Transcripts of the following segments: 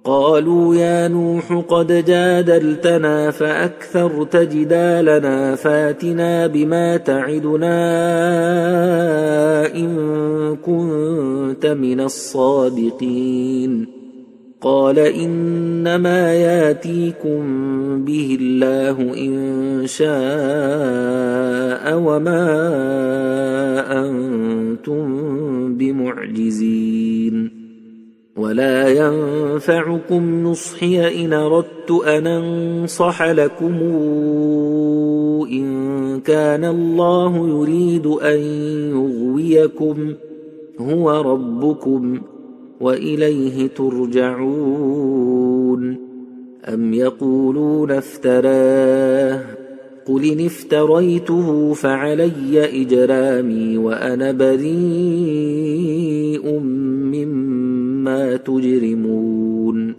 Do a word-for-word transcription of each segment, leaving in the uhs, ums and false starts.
قالوا يا نوح قد جادلتنا فأكثرت جدالنا فاتنا بما تعدنا إن كنت من الصادقين قال إنما ياتيكم به الله إن شاء وما أنتم بمعجزين ولا ينفعكم نصحي إن أردت أن أنصح لكم إن كان الله يريد أن يغويكم هو ربكم وإليه ترجعون أم يقولون افتراه قل إن افتريته فعلي إجرامي وأنا بريء مما تجرمون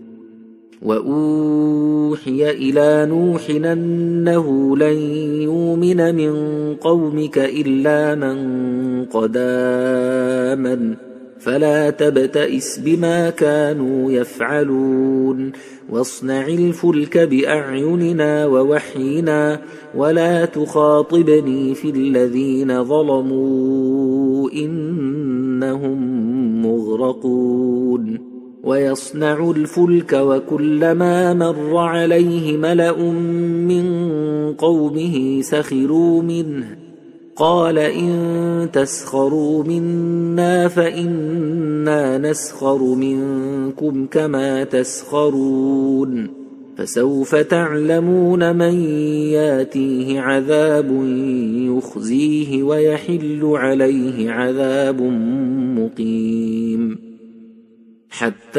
وأوحي إلى نوح أنه لن يؤمن من قومك إلا من قد آمن فلا تبتئس بما كانوا يفعلون واصنع الفلك بأعيننا ووحينا ولا تخاطبني في الذين ظلموا إنهم مغرقون ويصنع الفلك وكلما مر عليه ملأ من قومه سخروا منه قال إن تسخروا منا فإنا نسخر منكم كما تسخرون فسوف تعلمون من ياتيه عذاب يخزيه ويحل عليه عذاب مقيم حتى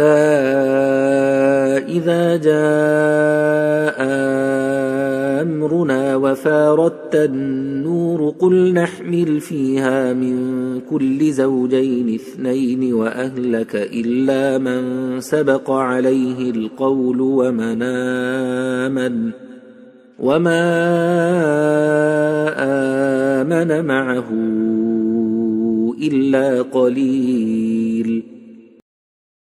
إذا جاء أمرنا وفارت النور قل نحمل فيها من كل زوجين اثنين وأهلك إلا من سبق عليه القول ومن آمن وما آمن معه إلا قليل